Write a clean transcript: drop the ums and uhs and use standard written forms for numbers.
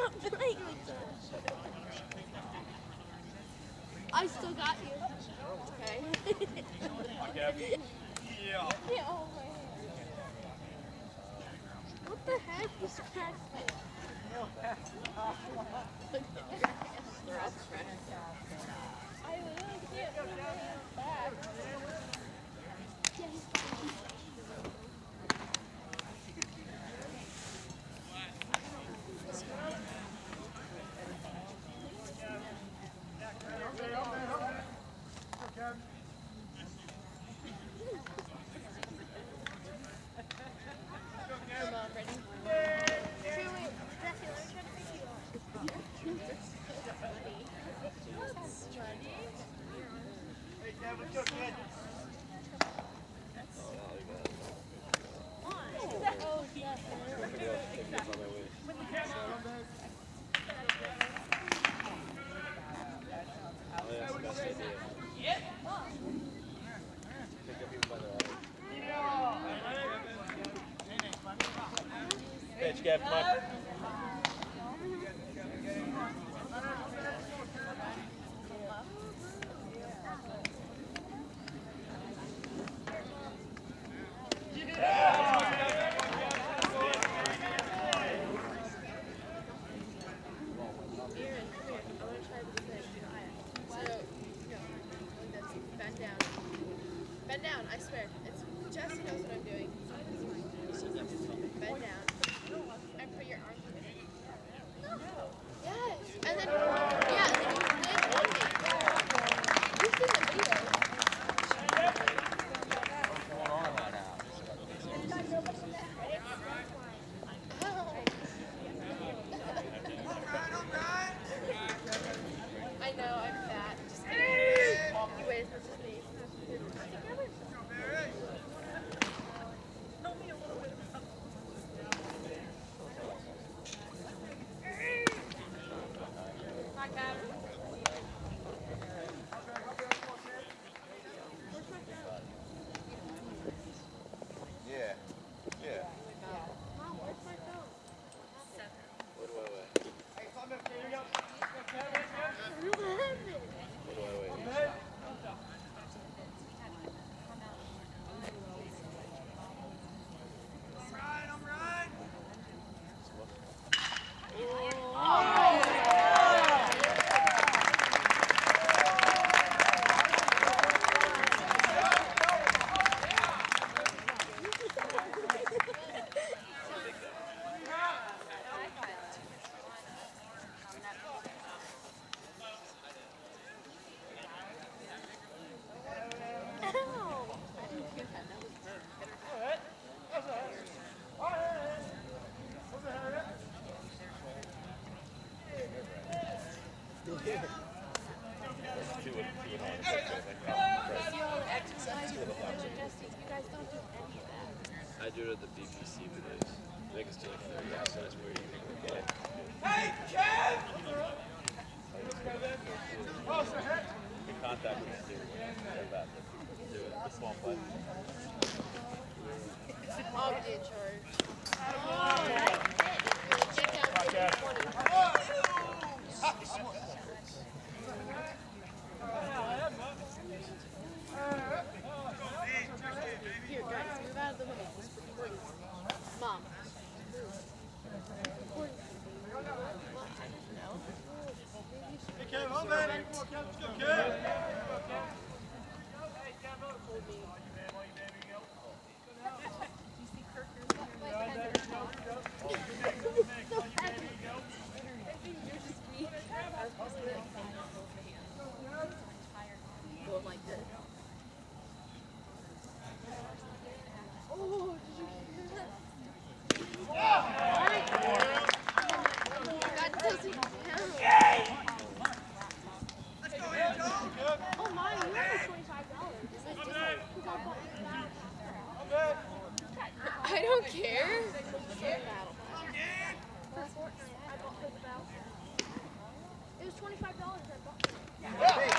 Stop playing with them. I still got you. Okay. Okay. Yeah. Yeah, oh my hand. What the heck was that? They're all fresh. I literally can't move my hands back. Pitch, Kev, come on. Bend down, I swear. It's Jesse knows what I'm doing. Bend down. And put your arms in it. Yes. And then, yeah, and then you land on me. You've seen the video. What's going on right now? I know, I'm fat. Just kidding. You weigh as much as me. Yeah. Yeah. Mom, where's my phone? What do I weigh? What happened? What do I weigh? I do it at the BPC videos. Make us do like 30 outside where you think we're getting. Hey, Kev! You contact me to do it. The small play. I'll be in charge. Get down to 20. Here, guys, move out of the way. Please. Mom. Hey, Kev, hold that. Let's go, Kev. Going like this. Oh, did you hear that? God doesn't count. Let's go, Angel. Oh my, you have $25. I don't care. It was $25 I bought.